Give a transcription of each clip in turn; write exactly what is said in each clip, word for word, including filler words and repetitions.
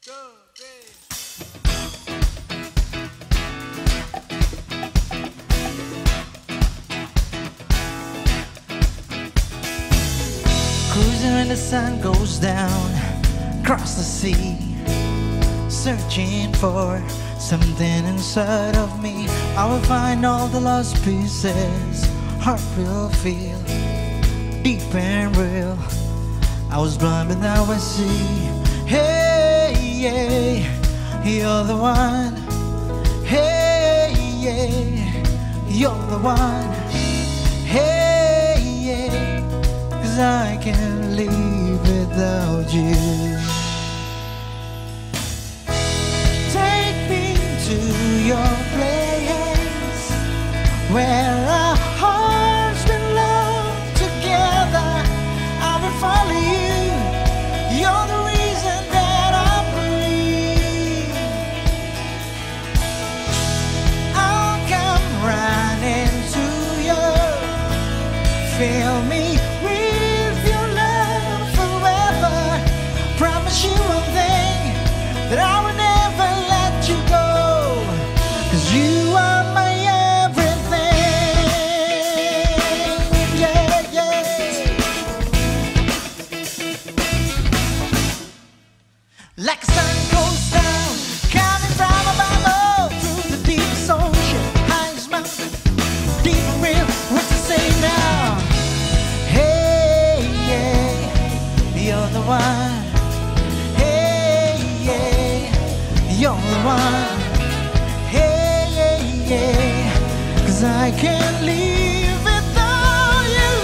Cruising when the sun goes down across the sea, searching for something inside of me. I will find all the lost pieces, heart will feel deep and real. I was blind but now I see. Hey, yeah, you're the one. Hey, yeah, you're the one. Hey, yeah, 'cause I can't live without you. Take me to your place where our hearts belong together. I will follow you. You're the reason that I breathe. I'll come running to you. Feel me with your love forever. Promise you one thing, that I will never let you go. 'Cause you are my everything. Yeah, yeah. Like a sun goes down, coming from above, oh, through the deepest ocean, highest mountain, deep and real. What to say now? Hey, yeah, you're the one. Hey, yeah, you're the one. Hey, yeah, yeah, 'cause I can't live without you.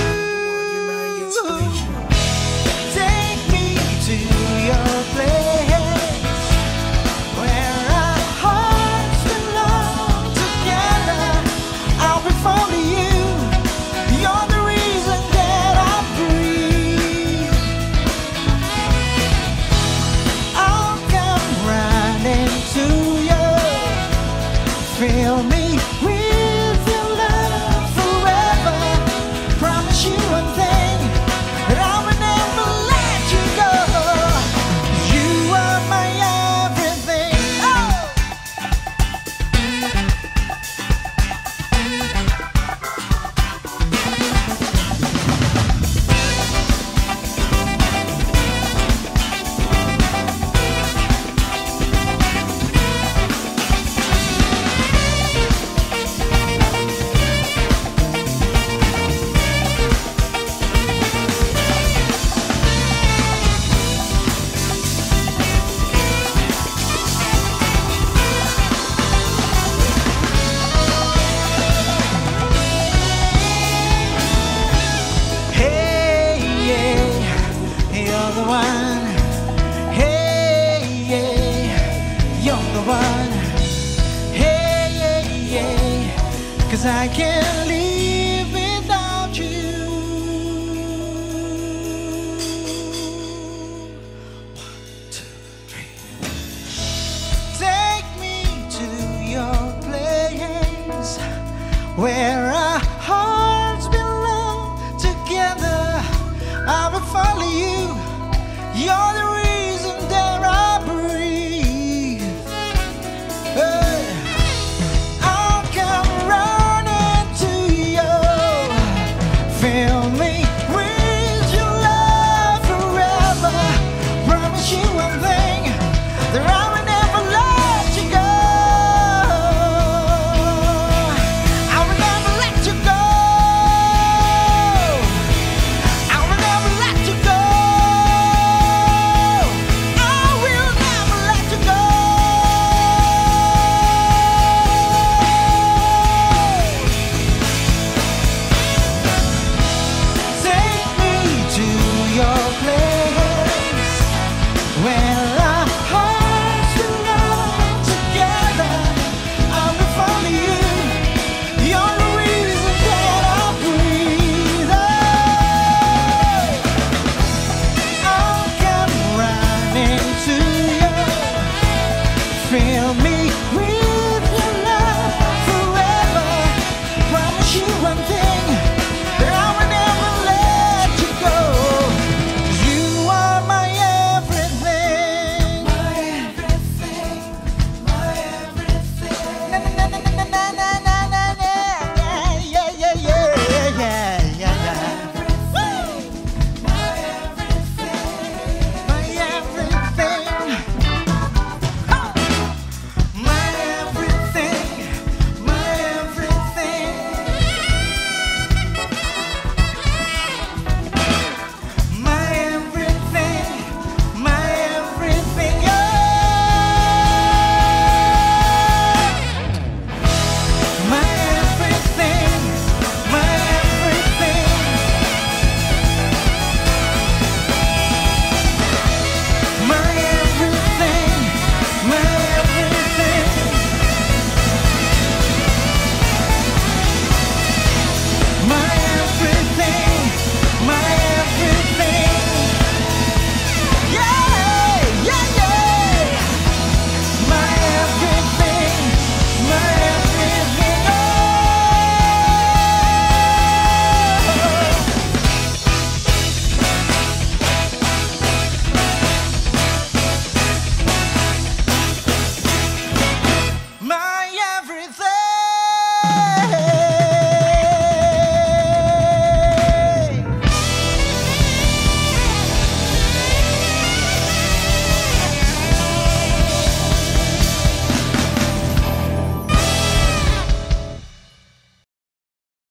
Take me to your place where our hearts belong together. I will follow you. You're the reason that I breathe. I'll come running to you. Fill me with your love forever. Promise you one thing, that I will never let you go. You are my everything. Oh! Hey, yeah, you're the one. Hey, yeah, you're the one. Hey, yeah, yeah, 'cause I can't live without you. One, two, three. Take me to your place where our hearts belong together. I will follow you. You're the reason that I breathe. Hey. I'll come running to you. Fill me with your love forever. Promise you one thing, that I will never let you go. I will never let you go. I will never let you go. I will never let you go. Take me to your place where